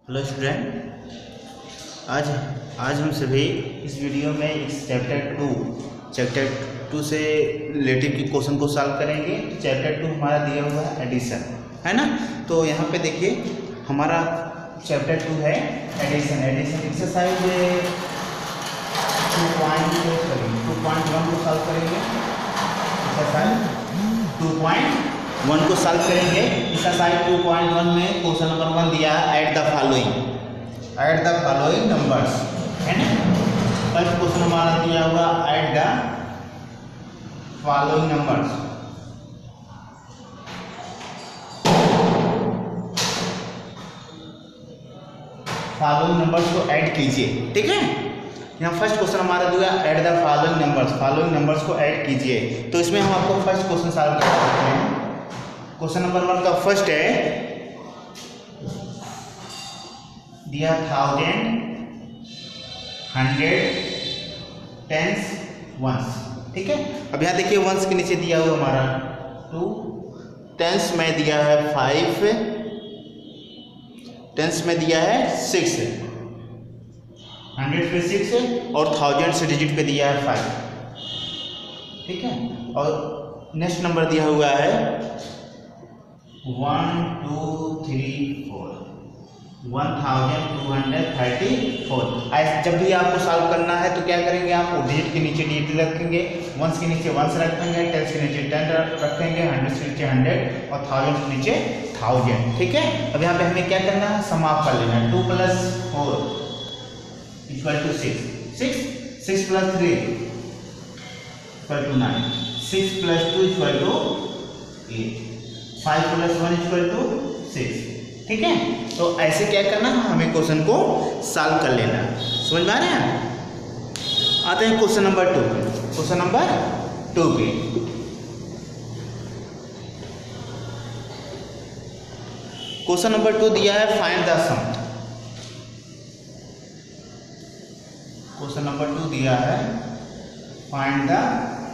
Hello student, आज आज हम सभी इस वीडियो में इस चैप्टर टू से रिलेटेड के क्वेश्चन को सॉल्व करेंगे। चैप्टर 2 हमारा दिया हुआ है एडिशन, है ना। तो यहाँ पे देखिए हमारा चैप्टर 2 है एडिशन एक्सरसाइज 2.1 को सॉल्व करेंगे। एक्सरसाइज 2.1 को सॉल्व करेंगे। एक्सरसाइज 2.1 में क्वेश्चन नंबर 1 दिया है ऐड द फॉलोइंग नंबर्स, है ना। फर्स्ट क्वेश्चन हमारा दिया हुआ add the following numbers. Following numbers को ऐड कीजिए, ठीक है। यहाँ फर्स्ट क्वेश्चन हमारा दिया ऐड द फॉलोइंग नंबर्स को ऐड कीजिए। तो इसमें हम आपको फर्स्ट क्वेश्चन सॉल्व कर सकते हैं। क्वेश्चन नंबर 1 का फर्स्ट है दिया 1000, 100, टेंस, वंस, ठीक है। अब यहाँ देखिए वंस के नीचे दिया हुआ हमारा 2, टेंस में दिया है 5, टेंस में दिया है 6, 100 पे 6 और 1000 से डिजिट पे दिया है 5, ठीक है। और नेक्स्ट नंबर दिया हुआ है 1 2 3 4 1234। जब भी आपको सॉल्व करना है तो क्या करेंगे, आप डिजिट के नीचे डिजिट रखेंगे, वंस के नीचे वंस रखेंगे, टेंस के नीचे 10 रखेंगे, 100 के नीचे 100 और 1000 के नीचे 1000, ठीक है। अब यहाँ पे हमें क्या करना है, सम ऑफ कर लेना है। 2 + 4 = 6, 6 + 3 = 9, 6 + 2 = 8, 5 + 1 = 6, ठीक है। तो ऐसे क्या करना है, हमें क्वेश्चन को सॉल्व कर लेना, समझ में आ रहे हैं। आते हैं क्वेश्चन नंबर 2 पे। क्वेश्चन नंबर 2 पे क्वेश्चन नंबर 2 दिया है find the sum. Question number 2 दिया है find the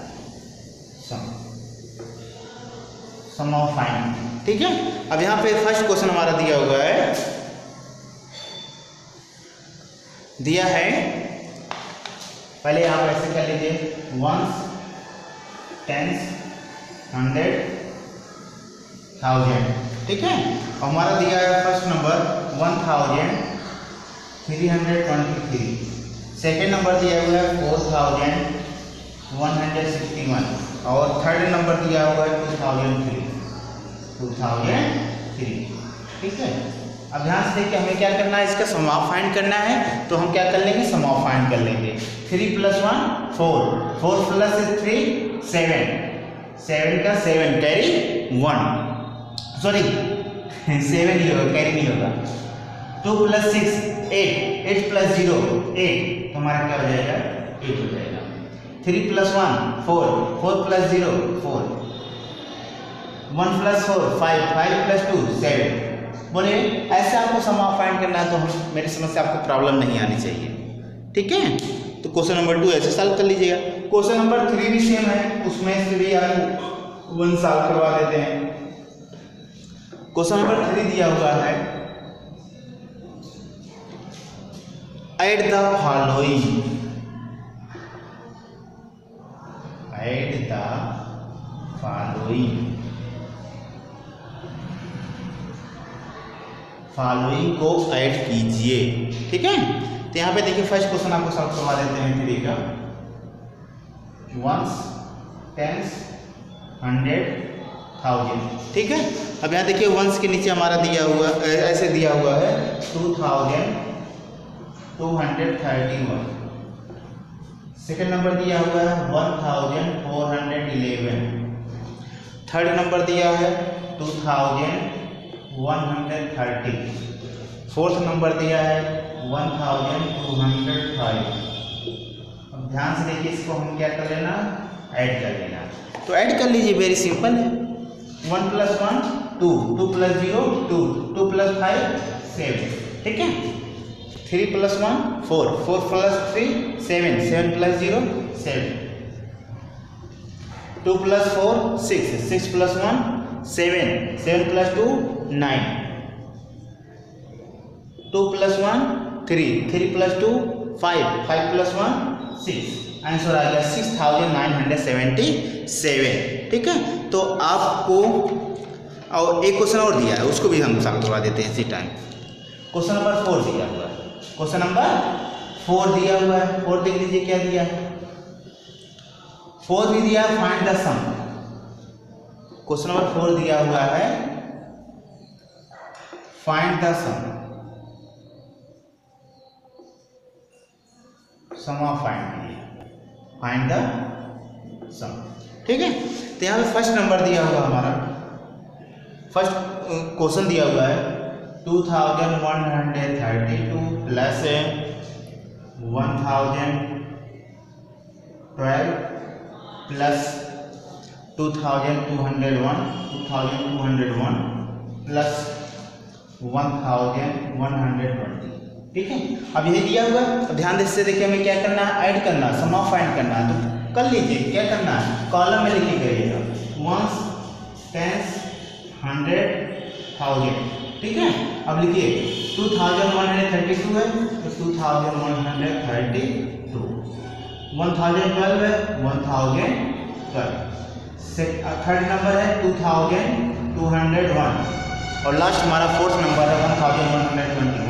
sum of find, ठीक है। अब यहाँ पे फर्स्ट क्वेश्चन हमारा दिया हुआ है, पहले आप ऐसे कर लीजिए, वंस, टेंस, 100, 1000, ठीक है। और हमारा दिया है फर्स्ट नंबर 1323, सेकेंड नंबर दिया हुआ है 4161 और थर्ड नंबर दिया हुआ है 2003, ठीक है। अब ध्यान से देखिए हमें क्या करना है, इसका सम ऑफ फाइंड करना है। तो हम क्या कर लेंगे, सम ऑफ फाइंड कर लेंगे। 3 + 1 4, 4 + 3 7, 7 का 7 कैरी 1, सॉरी 7 ही होगा, कैरी नहीं होगा। 2 + 6 8, 8 + 0 8, तो हमारा क्या हो जाएगा, 8 हो जाएगा। 3 + 1 4, 4 + 0 4, 1 + 4 5, 5 + 2 7। बोले ऐसे आपको सम ऑफ फाइंड करना है, तो हम मेरी समझ से आपको प्रॉब्लम नहीं आनी चाहिए, ठीक है। तो क्वेश्चन नंबर 2 ऐसे सॉल्व कर लीजिएगा। क्वेश्चन नंबर 3 भी सेम है, उसमें से भी आप 1 सॉल्व करवा देते हैं। क्वेश्चन नंबर 3 दिया हुआ है ऐड द फॉलोइंग को ऐड कीजिए, ठीक है। तो यहाँ पे देखिए फर्स्ट क्वेश्चन आपको सॉल्व करवा देते हैं 3 का। वंस, टेंस, 100, 1000, ठीक है। अब यहाँ देखिए वंस के नीचे हमारा दिया हुआ ऐसे दिया हुआ है 2231, सेकेंड नंबर दिया हुआ है 1411, थर्ड नंबर दिया है 2130, फोर्थ नंबर दिया है 1205। अब ध्यान से देखिए, इसको हम क्या कर लेना, ऐड कर लेना। तो ऐड कर लीजिए, वेरी सिंपल है। 1 + 1 2, 2 + 0 2, 2 + 5 7, ठीक है। 3 + 1 4, 4 + 3 7, 7 + 0 7, 2 + 4 6, 6 + 1 7, 7 + 2 9, 2 + 1 3, 3 + 2 5, 5 + 1 6, आंसर आ गया 6977। ठीक है, तो आपको और एक क्वेश्चन और दिया है, उसको भी हम सॉल्व करवा देते हैं इसी टाइम। क्वेश्चन नंबर 4 दिया हुआ है, क्वेश्चन नंबर 4 दिया हुआ है। 4 देख लीजिए क्या दिया है, 4 भी दिया है, find the sum. Question number 4 दिया हुआ है, find the sum, sum of find the sum. ठीक है, तो यहाँ पे फर्स्ट नंबर दिया हुआ हमारा, फर्स्ट क्वेश्चन दिया हुआ है 2132 प्लस 1012 प्लस 2201 प्लस 1120। ठीक है, अब यही दिया हुआ है। अब ध्यान से देखिए, हमें क्या करना है, ऐड करना, सम ऑफ फाइंड करना है। तो कर लीजिए, क्या करना है, कॉलम में लिखिए करिएगा, वंस, टेंस, 100, 1000। ठीक है, अब लिखिए 2132 है तो 2132, 1012 है 1012, थर्ड नंबर है 2201 और लास्ट हमारा फोर्थ नंबर है 1120।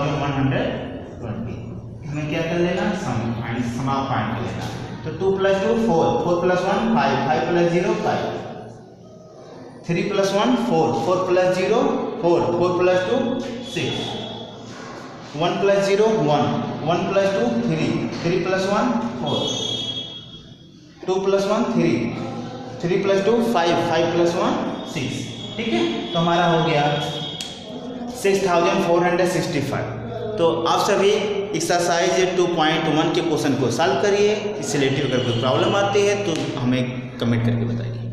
हमें क्या कर लेना, सम ऑफ फाइंड कर लेना। तो 2 + 2 4, 4 + 1 5, 5 + 0 5, 3 + 1 4, 4 + 0 4, 4 + 2 6, 1 + 0 1, 1 + 2 3, 3 + 1 4, 2 + 1 3, 3 + 2 5, 5 + 1 6। ठीक है, तो हमारा हो गया 6465। तो आप सभी एक्सरसाइज 2.1 के क्वेश्चन को सॉल्व करिए। इस रिलेटिव अगर कोई प्रॉब्लम आती है तो हमें कमेंट करके बताइए।